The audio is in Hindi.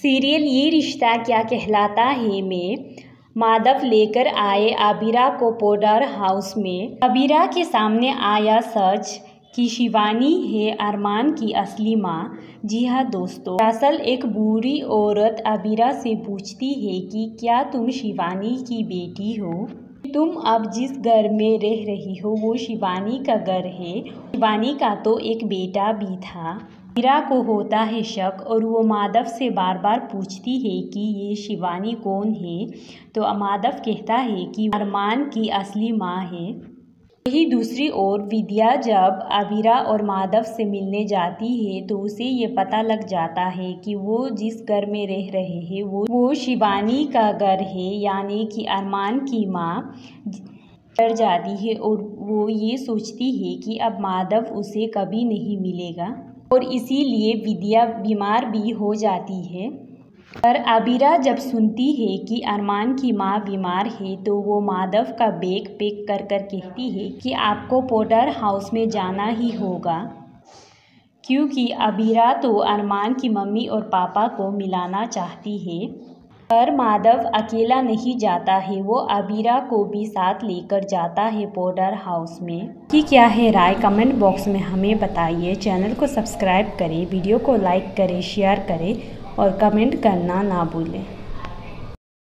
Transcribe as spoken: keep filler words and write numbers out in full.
सीरियल ये रिश्ता क्या कहलाता है में माधव लेकर आए आबिरा को पाउडर हाउस में। आबिरा के सामने आया सच कि शिवानी है अरमान की असली माँ। जी हाँ दोस्तों, दरअसल एक बूढ़ी औरत आबिरा से पूछती है कि क्या तुम शिवानी की बेटी हो? तुम अब जिस घर में रह रही हो वो शिवानी का घर है। शिवानी का तो एक बेटा भी था। आबिरा को होता है शक और वो माधव से बार बार पूछती है कि ये शिवानी कौन है, तो माधव कहता है कि अरमान की असली माँ है। वही दूसरी ओर विद्या जब आबिरा और माधव से मिलने जाती है तो उसे ये पता लग जाता है कि वो जिस घर में रह रहे हैं वो वो शिवानी का घर है, यानी कि अरमान की माँ डर जाती है और वो ये सोचती है कि अब माधव उसे कभी नहीं मिलेगा और इसीलिए विद्या बीमार भी हो जाती है। पर आबिरा जब सुनती है कि अरमान की माँ बीमार है तो वो माधव का बैग पैक कर कर कहती है कि आपको पाउडर हाउस में जाना ही होगा, क्योंकि आबिरा तो अरमान की मम्मी और पापा को मिलाना चाहती है। पर माधव अकेला नहीं जाता है, वो आबिरा को भी साथ लेकर जाता है पाउडर हाउस में। कि क्या है राय कमेंट बॉक्स में हमें बताइए। चैनल को सब्सक्राइब करें, वीडियो को लाइक करें, शेयर करें और कमेंट करना ना भूलें।